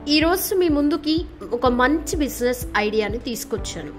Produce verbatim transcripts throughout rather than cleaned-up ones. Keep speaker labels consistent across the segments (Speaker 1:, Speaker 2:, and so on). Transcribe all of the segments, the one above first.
Speaker 1: ఈ రోజు మీ ముందుకి ఒక మంచి బిజినెస్ ఐడియాని తీసుకొచ్చాను.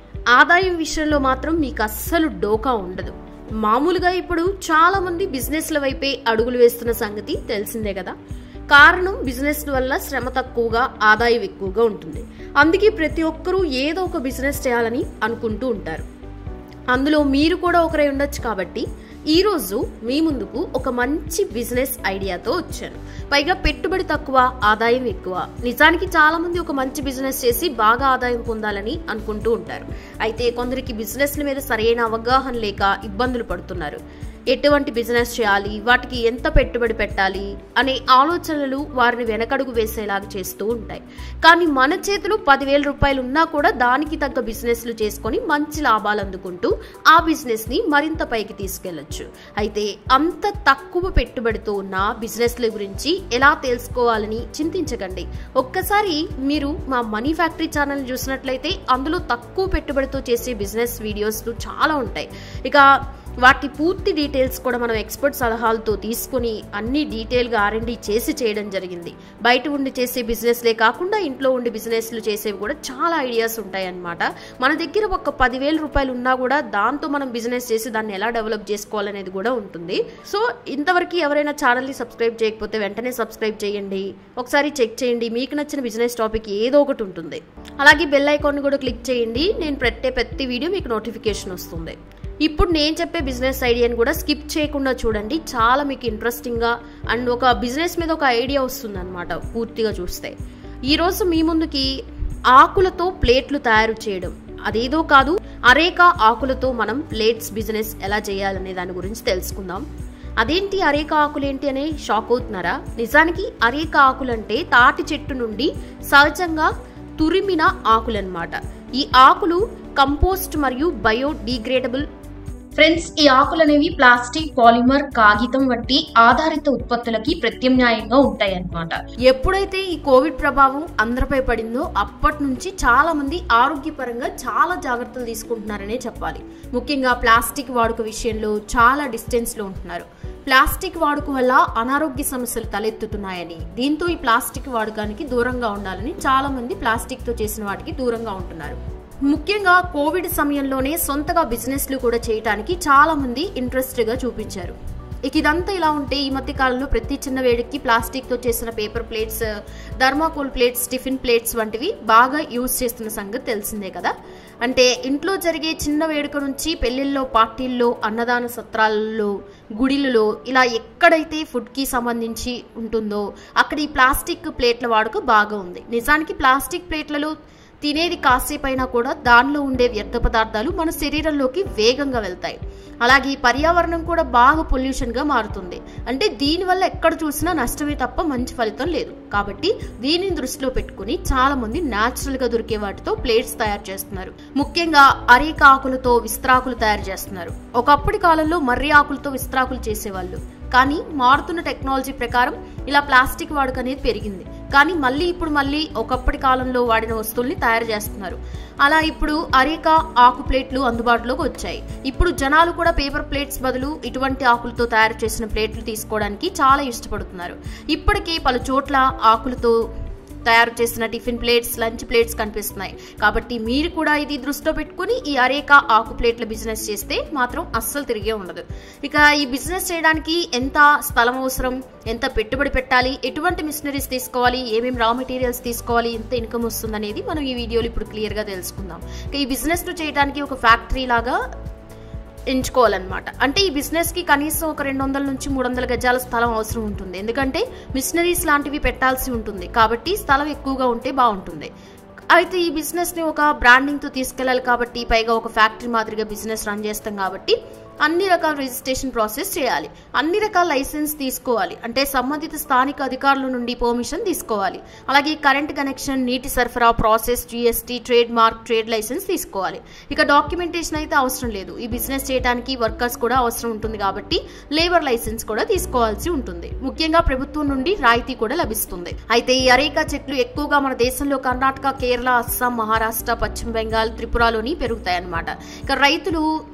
Speaker 1: ఆదాయం విషయంలో మాత్రం మీకు అస్సలు డోకా ఉండదు. మామూలుగా ఇప్పుడు చాలా మంది బిజినెస్ల వైపే అడుగులు వేస్తున్న సంగతి తెలిసిందే కదా. కారణం బిజినెస్ వల్ల శ్రమ తక్కువగా ఆదాయం ఎక్కువగా ఉంటుంది. అందుకే ప్రతి ఒక్కరూ ఏదో ఒక బిజినెస్ చేయాలని అనుకుంటూ ఉంటారు. అందులో మీరు కూడా ఒకరై ఉండొచ్చు. కాబట్టి ఈ రోజు మీ ముందుకు ఒక మంచి బిజినెస్ ఐడియాతో వచ్చాను. పైగా పెట్టుబడి తక్కువ, ఆదాయం ఎక్కువ. నిజానికి చాలా మంది ఒక మంచి బిజినెస్ చేసి బాగా ఆదాయం పొందాలని అనుకుంటూ ఉంటారు. అయితే కొందరికి బిజినెస్ల మీద సరైన అవగాహన లేక ఇబ్బందులు పడుతున్నారు. ఎటువంటి బిజినెస్ చేయాలి, వాటికి ఎంత పెట్టుబడి పెట్టాలి అనే ఆలోచనలు వారిని వెనకడుగు వేసేలాగా చేస్తూ ఉంటాయి. కానీ మన చేతిలో పదివేల రూపాయలు ఉన్నా కూడా దానికి తగ్గ బిజినెస్లు చేసుకొని మంచి లాభాలు అందుకుంటూ ఆ బిజినెస్ ని మరింత పైకి తీసుకెళ్లొచ్చు. అయితే అంత తక్కువ పెట్టుబడితో ఉన్న బిజినెస్ల గురించి ఎలా తెలుసుకోవాలని చింతించకండి. ఒక్కసారి మీరు మా మనీ ఫ్యాక్టరీ ఛానల్ చూసినట్లయితే అందులో తక్కువ పెట్టుబడితో చేసే బిజినెస్ వీడియోస్ చాలా ఉంటాయి. ఇక వాటి పూర్తి డీటెయిల్స్ కూడా మనం ఎక్స్పర్ట్ సలహాలతో తీసుకుని అన్ని డీటెయిల్గా ఆర్ అండ్ డి చేసి చేయడం జరిగింది. బయట ఉండి చేసే బిజినెస్లే కాకుండా ఇంట్లో ఉండి బిజినెస్లు చేసేవి కూడా చాలా ఐడియాస్ ఉంటాయి అన్నమాట. మన దగ్గర ఒక పదివేల రూపాయలు ఉన్నా కూడా దాంతో మనం బిజినెస్ చేసి దాన్ని ఎలా డెవలప్ చేసుకోవాలనేది కూడా ఉంటుంది. సో ఇంతవరకు ఎవరైనా ఛానల్ని సబ్స్క్రైబ్ చేయకపోతే వెంటనే సబ్స్క్రైబ్ చేయండి. ఒకసారి చెక్ చేయండి, మీకు నచ్చిన బిజినెస్ టాపిక్ ఏదో ఒకటి ఉంటుంది. అలాగే బెల్ ఐకాన్ కూడా క్లిక్ చేయండి. నేను పెట్టే ప్రతి వీడియో మీకు నోటిఫికేషన్ వస్తుంది. ఇప్పుడు నేను చెప్పే బిజినెస్ ఐడియాని కూడా స్కిప్ చేయకుండా చూడండి. చాలా మీకు ఇంట్రెస్టింగ్గా అండ్ ఒక బిజినెస్ మీద ఒక ఐడియా వస్తుంది అనమాట పూర్తిగా చూస్తే. ఈరోజు మీ ముందుకి ఆకులతో ప్లేట్లు తయారు చేయడం, అదేదో కాదు, అరేకా ఆకులతో మనం ప్లేట్స్ బిజినెస్ ఎలా చేయాలనే దాని గురించి తెలుసుకుందాం. అదేంటి అరేకా ఆకులు ఏంటి అనే షాక్ అవుతున్నారా? నిజానికి అరేకా ఆకులు అంటే తాటి చెట్టు నుండి సహజంగా తురిమిన ఆకులన్నమాట. ఈ ఆకులు కంపోస్ట్ మరియు బయోడిగ్రేడబుల్. ఫ్రెండ్స్, ఈ ఆకులు అనేవి ప్లాస్టిక్, పాలిమర్, కాగితం వంటి ఆధారిత ఉత్పత్తులకి ప్రత్యామ్నాయంగా ఉంటాయి అన్నమాట. ఎప్పుడైతే ఈ కోవిడ్ ప్రభావం అందరిపై పడిందో అప్పటి నుంచి చాలా మంది ఆరోగ్యపరంగా చాలా జాగ్రత్తలు తీసుకుంటున్నారనే చెప్పాలి. ముఖ్యంగా ప్లాస్టిక్ వాడుక విషయంలో చాలా డిస్టెన్స్ లో ఉంటున్నారు. ప్లాస్టిక్ వాడుక వల్ల అనారోగ్య సమస్యలు తలెత్తుతున్నాయని, దీంతో ఈ ప్లాస్టిక్ వాడకానికి దూరంగా ఉండాలని చాలా మంది ప్లాస్టిక్ తో చేసిన వాటికి దూరంగా ఉంటున్నారు. ముఖ్యంగా కోవిడ్ సమయంలోనే సొంతగా బిజినెస్లు కూడా చేయడానికి చాలా మంది ఇంట్రెస్ట్ గా చూపించారు. ఇక ఇదంతా ఇలా ఉంటే ఈ మధ్య కాలంలో ప్రతి చిన్న వేడికి ప్లాస్టిక్ తో చేసిన paper plates, thermocol plates, tiffin plates వంటివి బాగా యూజ్ చేస్తున్న సంగతి తెలిసిందే కదా. అంటే ఇంట్లో జరిగే చిన్న వేడుక నుంచి పెళ్లిల్లో, పార్టీల్లో, అన్నదాన సత్రాలలో, గుడిలలో ఇలా ఎక్కడైతే ఫుడ్ కి సంబంధించి ఉంటుందో అక్కడ ఈ ప్లాస్టిక్ ప్లేట్ల వాడుక బాగా ఉంది. నిజానికి ప్లాస్టిక్ ప్లేట్లలో తినేది కాసేపైనా కూడా దానిలో ఉండే వ్యర్థ పదార్థాలు మన శరీరంలోకి వేగంగా వెళ్తాయి. అలాగే పర్యావరణం కూడా బాగా పొల్యూషన్ గా మారుతుంది. అంటే దీనివల్ల ఎక్కడ చూసినా నష్టమే తప్ప మంచి ఫలితం లేదు. కాబట్టి దీనిని దృష్టిలో పెట్టుకుని చాలా మంది న్యాచురల్ గా దొరికే వాటితో ప్లేట్స్ తయారు చేస్తున్నారు. ముఖ్యంగా అరేకా ఆకులతో విస్త్రాకులు తయారు చేస్తున్నారు. ఒకప్పటి కాలంలో మర్రి ఆకులతో విస్త్రాకులు చేసేవాళ్ళు. కానీ మారుతున్న టెక్నాలజీ ప్రకారం ఇలా ప్లాస్టిక్ వాడుక అనేది పెరిగింది. కానీ మళ్ళీ ఇప్పుడు మళ్ళీ ఒకప్పటి కాలంలో వాడిన వస్తువుల్ని తయారు చేస్తున్నారు. అలా ఇప్పుడు అరేకా ఆకు ప్లేట్లు అందుబాటులోకి వచ్చాయి. ఇప్పుడు జనాలు కూడా పేపర్ ప్లేట్స్ బదులు ఇటువంటి ఆకులతో తయారు చేసిన ప్లేట్లు తీసుకోవడానికి చాలా ఇష్టపడుతున్నారు. ఇప్పటికే పలు చోట్ల ఆకులతో తయారు చేసిన టిఫిన్ ప్లేట్స్, లంచ్ ప్లేట్స్ కనిపిస్తున్నాయి. కాబట్టి మీరు కూడా ఇది దృష్టిలో పెట్టుకుని ఈ అరేకా ఆకు ప్లేట్ల బిజినెస్ చేస్తే మాత్రం అస్సలు తిరిగే ఉండదు. ఇక ఈ బిజినెస్ చేయడానికి ఎంత స్థలం అవసరం, ఎంత పెట్టుబడి పెట్టాలి, ఎటువంటి మిషనరీస్ తీసుకోవాలి, ఏమేమి రా మెటీరియల్స్ తీసుకోవాలి, ఎంత ఇన్కమ్ వస్తుంది అనేది మనం ఈ వీడియోలో ఇప్పుడు క్లియర్ గా తెలుసుకుందాం. ఇక ఈ బిజినెస్ ను చేయడానికి ఒక ఫ్యాక్టరీ లాగా ఎంచుకోవాలన్నమాట. అంటే ఈ బిజినెస్ కి కనీసం ఒక రెండు వందల నుంచి మూడు వందల గజాల స్థలం అవసరం ఉంటుంది. ఎందుకంటే మిషనరీస్ లాంటివి పెట్టాల్సి ఉంటుంది. కాబట్టి స్థలం ఎక్కువగా ఉంటే బాగుంటుంది. అయితే ఈ బిజినెస్ ని ఒక బ్రాండింగ్ తో తీసుకెళ్లాలి కాబట్టి, పైగా ఒక ఫ్యాక్టరీ మాదిరిగా బిజినెస్ రన్ చేస్తాం కాబట్టి అన్ని రకాల రిజిస్ట్రేషన్ ప్రాసెస్ చేయాలి, అన్ని రకాల లైసెన్స్ తీసుకోవాలి. అంటే సంబంధిత స్థానిక అధికారుల నుండి పర్మిషన్ తీసుకోవాలి. అలాగే కరెంట్ కనెక్షన్, నీటి సరఫరా, process, GST, trade mark, trade license తీసుకోవాలి. ఇక డాక్యుమెంటేషన్ అయితే అవసరం లేదు. ఈ బిజినెస్ చేయడానికి వర్కర్స్ కూడా అవసరం ఉంటుంది కాబట్టి లేబర్ లైసెన్స్ కూడా తీసుకోవాల్సి ఉంటుంది. ముఖ్యంగా ప్రభుత్వం నుండి రాయితీ కూడా లభిస్తుంది. అయితే ఈ అరేకా చెట్లు ఎక్కువగా మన దేశంలో కర్ణాటక, కేరళ, అస్సాం, మహారాష్ట్ర, పశ్చిమ బెంగాల్, త్రిపురలోని పెరుగుతాయి అన్నమాట. ఇక రైతులు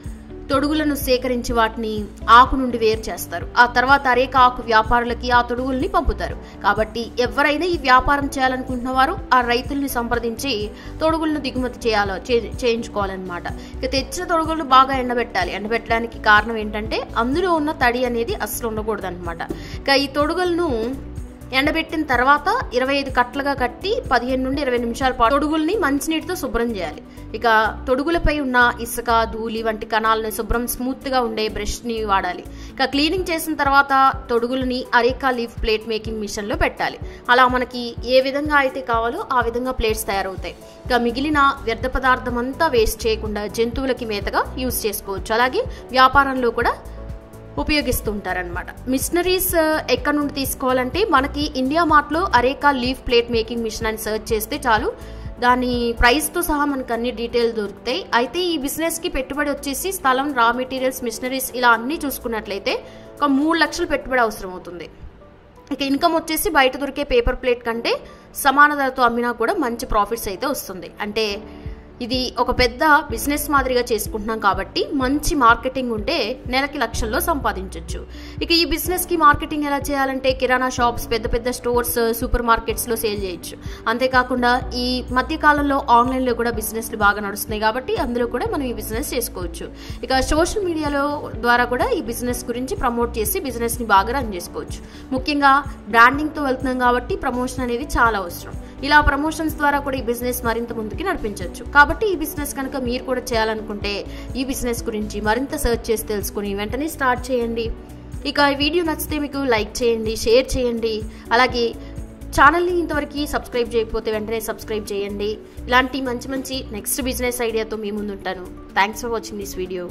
Speaker 1: తొడుగులను సేకరించి వాటిని ఆకు నుండి వేరు చేస్తారు. ఆ తర్వాత అరేక ఆకు వ్యాపారులకి ఆ తొడుగుల్ని పంపుతారు. కాబట్టి ఎవరైనా ఈ వ్యాపారం చేయాలనుకుంటున్న వారు ఆ రైతుల్ని సంప్రదించి తొడుగులను దిగుమతి చేయాలో చేయించుకోవాలన్నమాట. ఇక తెచ్చిన తొడుగులను బాగా ఎండబెట్టాలి. ఎండబెట్టడానికి కారణం ఏంటంటే అందులో ఉన్న తడి అనేది అస్సలు ఉండకూడదు అనమాట. ఇక ఈ తొడుగులను ఎండబెట్టిన తర్వాత ఇరవై ఐదు కట్లుగా కట్టి పదిహేను నుండి ఇరవై నిమిషాల పాటు తొడుగుల్ని మంచినీటితో శుభ్రం చేయాలి. ఇక తొడుగులపై ఉన్న ఇసుక, ధూళి వంటి కణాలను శుభ్రం స్మూత్ గా ఉండే బ్రష్ ని వాడాలి. ఇక క్లీనింగ్ చేసిన తర్వాత తొడుగులని areca leaf plate making machine లో పెట్టాలి. అలా మనకి ఏ విధంగా అయితే కావాలో ఆ విధంగా ప్లేట్స్ తయారవుతాయి. ఇక మిగిలిన వ్యర్థ పదార్థం అంతా వేస్ట్ చేయకుండా జంతువులకి మేతగా యూజ్ చేసుకోవచ్చు. అలాగే వ్యాపారంలో కూడా ఉపయోగిస్తూ ఉంటారనమాట. మిషనరీస్ ఎక్కడ నుండి తీసుకోవాలంటే మనకి ఇండియా మార్ట్ లో areca leaf plate making machine అని సర్చ్ చేస్తే చాలు, దాని ప్రైస్ తో సహా మనకు అన్ని డీటెయిల్ దొరుకుతాయి. అయితే ఈ బిజినెస్ కి పెట్టుబడి వచ్చేసి స్థలం, రా మెటీరియల్స్, మిషనరీస్ ఇలా అన్ని చూసుకున్నట్లయితే ఒక మూడు లక్షలు పెట్టుబడి అవసరం అవుతుంది. ఇక ఇన్కమ్ వచ్చేసి బయట దొరికే పేపర్ ప్లేట్ కంటే సమాన ధరతో అమ్మినా కూడా మంచి ప్రాఫిట్స్ అయితే వస్తుంది. అంటే ఇది ఒక పెద్ద బిజినెస్ మాదిరిగా చేసుకుంటున్నాం కాబట్టి మంచి మార్కెటింగ్ ఉంటే నెలకి లక్షల్లో సంపాదించవచ్చు. ఇక ఈ బిజినెస్ కి మార్కెటింగ్ ఎలా చేయాలంటే కిరాణా షాప్స్, పెద్ద పెద్ద స్టోర్స్, సూపర్ మార్కెట్స్ లో సేల్ చేయొచ్చు. అంతేకాకుండా ఈ మధ్య కాలంలో ఆన్లైన్ లో కూడా బిజినెస్లు బాగా నడుస్తున్నాయి కాబట్టి అందులో కూడా మనం ఈ బిజినెస్ చేసుకోవచ్చు. ఇక సోషల్ మీడియాలో ద్వారా కూడా ఈ బిజినెస్ గురించి ప్రమోట్ చేసి బిజినెస్ ని బాగా రన్ చేసుకోవచ్చు. ముఖ్యంగా బ్రాండింగ్ తో వెళ్తున్నాం కాబట్టి ప్రమోషన్ అనేది చాలా అవసరం. ఇలా ప్రమోషన్స్ ద్వారా కూడా ఈ బిజినెస్ మరింత ముందుకి నడిపించవచ్చు. కాబట్టి ఈ బిజినెస్ కనుక మీరు కూడా చేయాలనుకుంటే ఈ బిజినెస్ గురించి మరింత సెర్చ్ చేసి తెలుసుకుని వెంటనే స్టార్ట్ చేయండి. ఇక ఈ వీడియో నచ్చితే మీకు లైక్ చేయండి, షేర్ చేయండి. అలాగే ఛానల్ని ఇంతవరకు సబ్స్క్రైబ్ చేయకపోతే వెంటనే సబ్స్క్రైబ్ చేయండి. ఇలాంటి మంచి మంచి నెక్స్ట్ బిజినెస్ ఐడియాతో మీ ముందు ఉంటాను. Thanks for watching this video.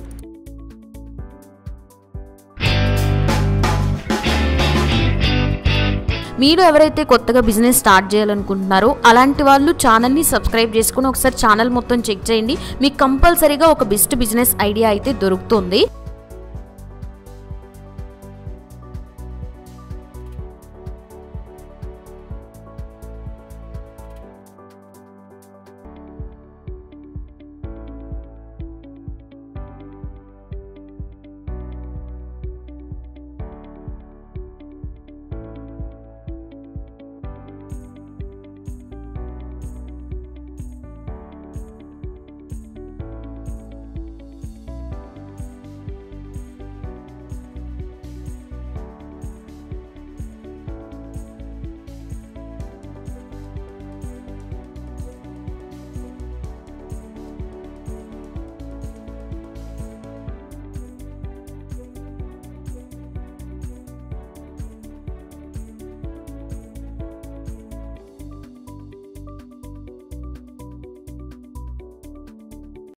Speaker 1: మీరు ఎవరైతే కొత్తగా బిజినెస్ స్టార్ట్ చేయాలనుకుంటున్నారో అలాంటి వాళ్ళు ఛానల్ని సబ్స్క్రైబ్ చేసుకుని ఒకసారి ఛానల్ మొత్తం చెక్ చేయండి. మీకు కంపల్సరీగా ఒక బెస్ట్ బిజినెస్ ఐడియా అయితే దొరుకుతుంది.